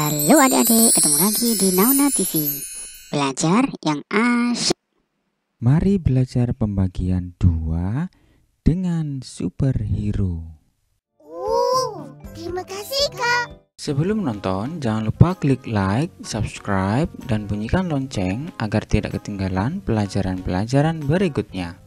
Halo adik-adik, ketemu lagi di Nauna TV. Belajar yang asyik. Mari belajar pembagian 2 dengan superhero. Terima kasih Kak. Sebelum nonton, jangan lupa klik like, subscribe, dan bunyikan lonceng agar tidak ketinggalan pelajaran-pelajaran berikutnya.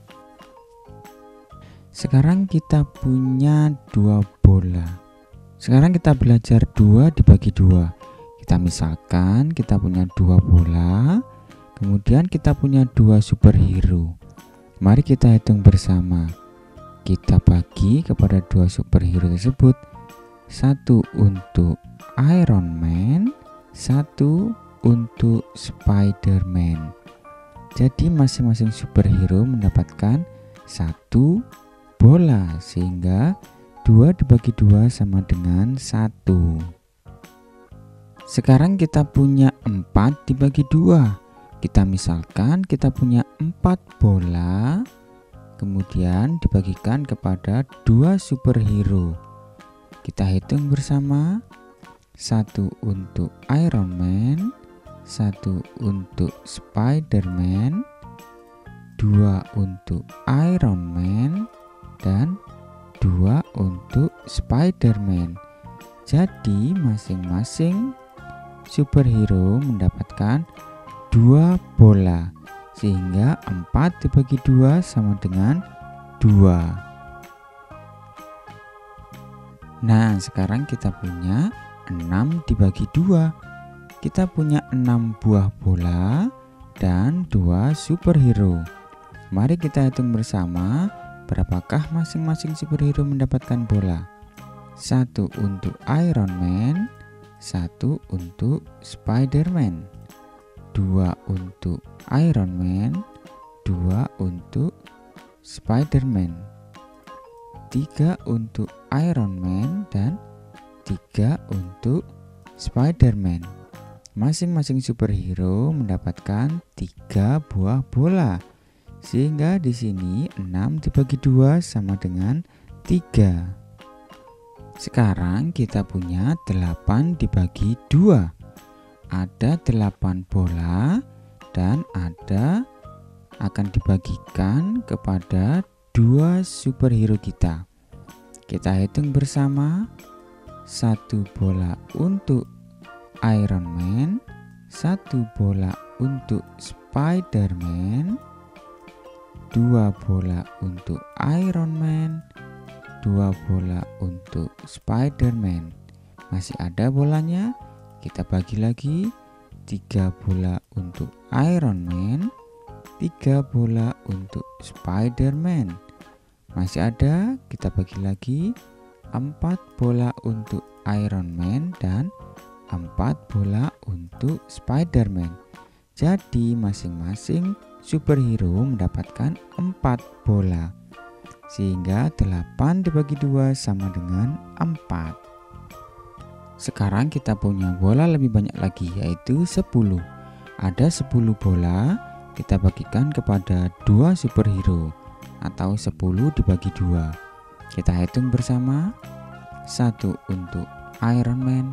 Sekarang kita punya 2 bola. Sekarang kita belajar 2 dibagi 2. Kita misalkan kita punya 2 bola, kemudian kita punya 2 superhero. Mari kita hitung bersama. Kita bagi kepada 2 superhero tersebut. 1 untuk Iron Man, 1 untuk Spider-Man. Jadi masing-masing superhero mendapatkan 1 bola, sehingga 2 dibagi 2 sama dengan 1. Sekarang kita punya 4 dibagi 2. Kita misalkan kita punya 4 bola, kemudian dibagikan kepada 2 superhero. Kita hitung bersama. 1 untuk Iron Man, 1 untuk Spider-Man, 2 untuk Iron Man, dan 2 untuk Spider-Man. Jadi masing-masing superhero mendapatkan 2 bola, sehingga 4 dibagi 2 sama dengan 2. Nah, sekarang kita punya 6 dibagi 2. Kita punya 6 buah bola dan 2 superhero. Mari kita hitung bersama berapakah masing-masing superhero mendapatkan bola. 1 untuk Iron Man, 1 untuk Spider-Man, 2 untuk Iron Man, 2 untuk Spider-Man, 3 untuk Iron Man, dan 3 untuk Spider-Man. Masing-masing superhero mendapatkan 3 buah bola, sehingga di sini 6 dibagi 2 sama dengan 3. Sekarang kita punya 8 dibagi 2. Ada 8 bola dan ada akan dibagikan kepada 2 superhero kita. Kita hitung bersama. 1 bola untuk Iron Man, 1 bola untuk Spider-Man, 2 bola untuk Iron Man, 2 bola untuk Spider-Man. Masih ada bolanya, kita bagi lagi. 3 bola untuk Iron Man, 3 bola untuk Spider-Man. Masih ada, kita bagi lagi. 4 bola untuk Iron Man dan 4 bola untuk Spider-Man. Jadi masing-masing superhero mendapatkan 4 bola, sehingga 8 dibagi 2 sama dengan 4. Sekarang kita punya bola lebih banyak lagi, yaitu 10. Ada 10 bola, kita bagikan kepada 2 superhero, atau 10 dibagi 2. Kita hitung bersama. 1 untuk Iron Man,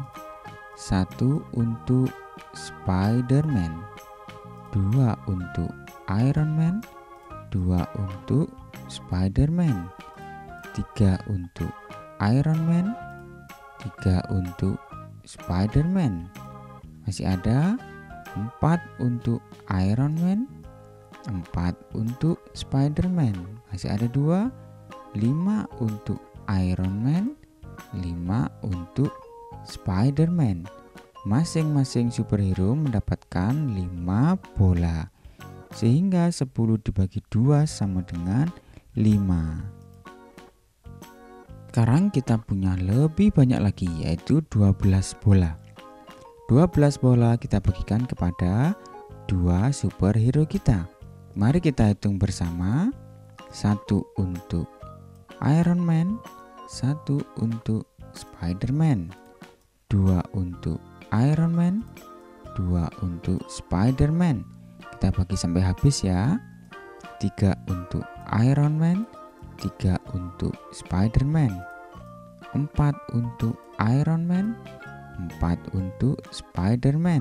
1 untuk Spider-Man, 2 untuk Iron Man, 2 untuk Spider-Man, 3 untuk Iron Man, 3 untuk Spider-Man. Masih ada 4 untuk Iron Man, 4 untuk Spider-Man. Masih ada 2, 5 untuk Iron Man, 5 untuk Spider-Man. Masing-masing superhero mendapatkan 5 bola, sehingga 10 dibagi 2 sama dengan 5. Sekarang kita punya lebih banyak lagi, yaitu 12 bola. 12 bola kita bagikan kepada 2 superhero kita. Mari kita hitung bersama. 1 untuk Iron Man, 1 untuk Spider-Man, 2 untuk Iron Man, 2 untuk Spider-Man. Kita bagi sampai habis ya. 3 untuk Iron Man, 3 untuk Spider-Man, 4 untuk Iron Man, 4 untuk Spider-Man,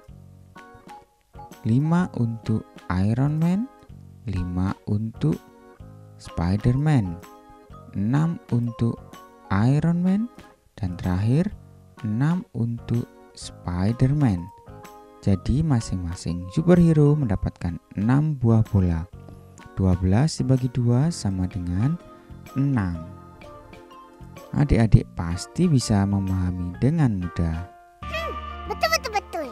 5 untuk Iron Man, 5 untuk Spider-Man, 6 untuk Iron Man, dan terakhir 6 untuk Spider-Man. Jadi masing-masing superhero mendapatkan 6 buah bola. 12 dibagi 2 sama dengan 6. Adik-adik pasti bisa memahami dengan mudah. Betul.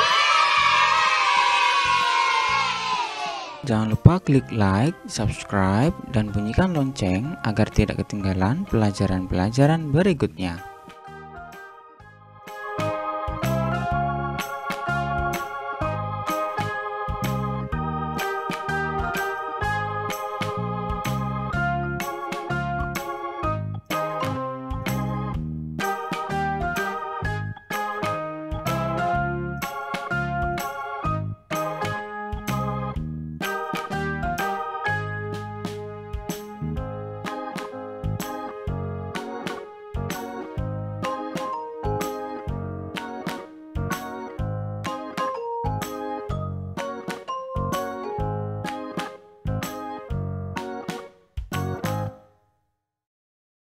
Jangan lupa klik like, subscribe, dan bunyikan lonceng agar tidak ketinggalan pelajaran-pelajaran berikutnya.